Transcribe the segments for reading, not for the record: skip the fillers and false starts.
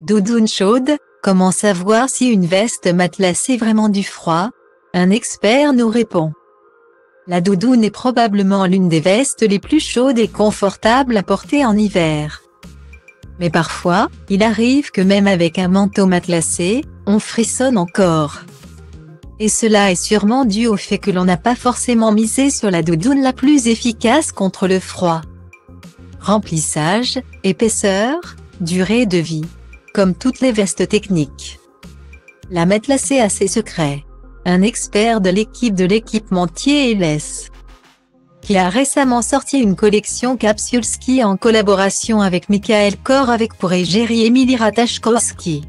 Doudoune chaude, comment savoir si une veste matelassée est vraiment du froid? Un expert nous répond. La doudoune est probablement l'une des vestes les plus chaudes et confortables à porter en hiver. Mais parfois, il arrive que même avec un manteau matelassé, on frissonne encore. Et cela est sûrement dû au fait que l'on n'a pas forcément misé sur la doudoune la plus efficace contre le froid. Remplissage, épaisseur, durée de vie. Comme toutes les vestes techniques. La matelassée a ses secrets. Un expert de l'équipe de l'équipementier LS, qui a récemment sorti une collection capsule ski en collaboration avec Michael Kor avec pour égérie Emily Ratajkowski,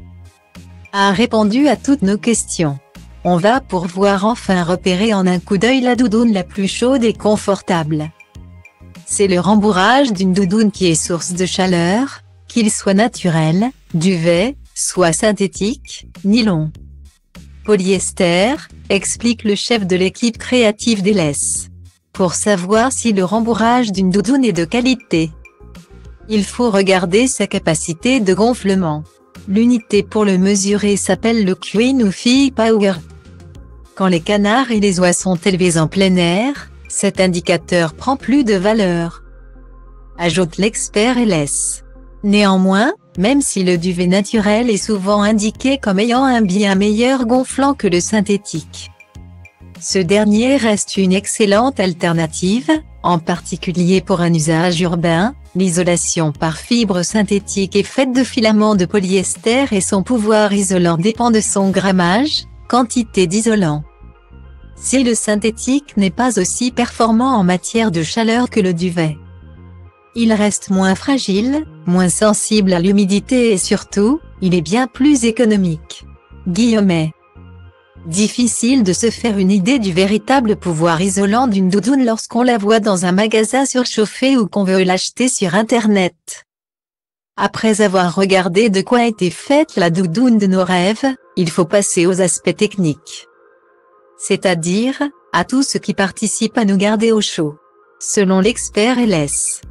a répondu à toutes nos questions. On va pouvoir enfin repérer en un coup d'œil la doudoune la plus chaude et confortable. C'est le rembourrage d'une doudoune qui est source de chaleur, qu'il soit naturel, duvet, soit synthétique, nylon, polyester, explique le chef de l'équipe créative d'LS. Pour savoir si le rembourrage d'une doudoune est de qualité, il faut regarder sa capacité de gonflement. L'unité pour le mesurer s'appelle le Queen ou Fille Power. Quand les canards et les oies sont élevés en plein air, cet indicateur prend plus de valeur, ajoute l'expert LS. Néanmoins, même si le duvet naturel est souvent indiqué comme ayant un bien meilleur gonflant que le synthétique, ce dernier reste une excellente alternative, en particulier pour un usage urbain. L'isolation par fibre synthétique est faite de filaments de polyester et son pouvoir isolant dépend de son grammage, quantité d'isolant. Si le synthétique n'est pas aussi performant en matière de chaleur que le duvet, il reste moins fragile, moins sensible à l'humidité et surtout, il est bien plus économique. Guillemets. Difficile de se faire une idée du véritable pouvoir isolant d'une doudoune lorsqu'on la voit dans un magasin surchauffé ou qu'on veut l'acheter sur Internet. Après avoir regardé de quoi était faite la doudoune de nos rêves, il faut passer aux aspects techniques. C'est-à-dire, à tout ce qui participe à nous garder au chaud. Selon l'expert LS.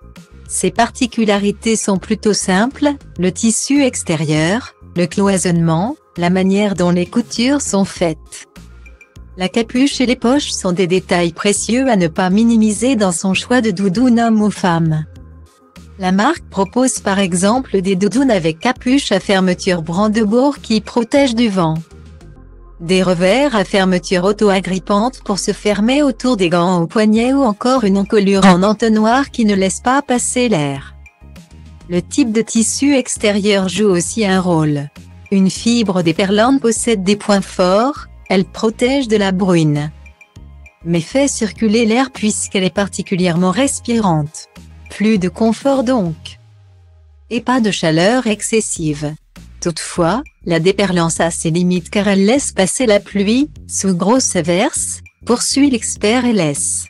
Ses particularités sont plutôt simples, le tissu extérieur, le cloisonnement, la manière dont les coutures sont faites. La capuche et les poches sont des détails précieux à ne pas minimiser dans son choix de doudoune homme ou femme. La marque propose par exemple des doudounes avec capuche à fermeture Brandebourg qui protègent du vent. Des revers à fermeture auto-agrippante pour se fermer autour des gants au poignet ou encore une encolure en entonnoir qui ne laisse pas passer l'air. Le type de tissu extérieur joue aussi un rôle. Une fibre déperlante possède des points forts, elle protège de la bruine, mais fait circuler l'air puisqu'elle est particulièrement respirante. Plus de confort donc. Et pas de chaleur excessive. Toutefois, la déperlance a ses limites car elle laisse passer la pluie, sous grosse averse, poursuit l'expert LS.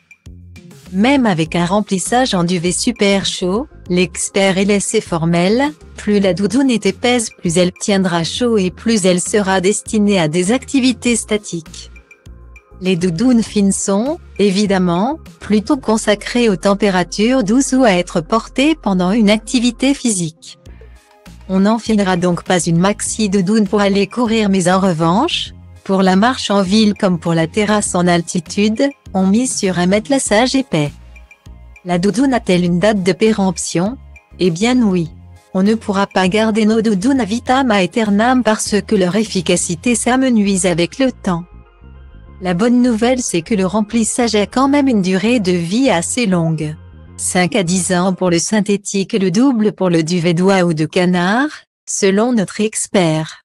Même avec un remplissage en duvet super chaud, l'expert LS est formel, plus la doudoune est épaisse plus elle tiendra chaud et plus elle sera destinée à des activités statiques. Les doudounes fines sont, évidemment, plutôt consacrées aux températures douces ou à être portées pendant une activité physique. On n'enfilera donc pas une maxi doudoune pour aller courir mais en revanche, pour la marche en ville comme pour la terrasse en altitude, on mise sur un matelassage épais. La doudoune a-t-elle une date de péremption? Eh bien oui. On ne pourra pas garder nos doudounes à vitam aeternam parce que leur efficacité s'amenuise avec le temps. La bonne nouvelle c'est que le remplissage a quand même une durée de vie assez longue. 5 à 10 ans pour le synthétique et le double pour le duvet d'oie ou de canard, selon notre expert.